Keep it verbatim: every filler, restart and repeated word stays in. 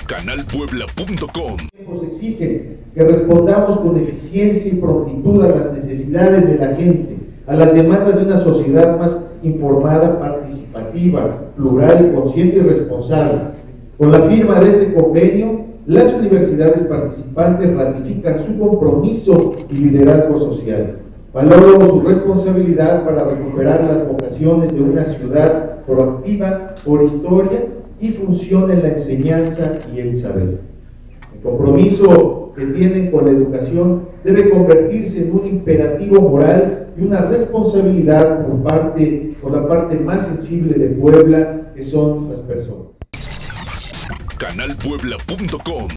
canal puebla punto com. Nos exigen que respondamos con eficiencia y prontitud a las necesidades de la gente, a las demandas de una sociedad más informada, participativa, plural, consciente y responsable. Con la firma de este convenio, las universidades participantes ratifican su compromiso y liderazgo social. Valoro su responsabilidad para recuperar las vocaciones de una ciudad proactiva por historia y función en la enseñanza y el saber. El compromiso que tienen con la educación debe convertirse en un imperativo moral y una responsabilidad por parte, por la parte más sensible de Puebla, que son las personas. canal puebla punto com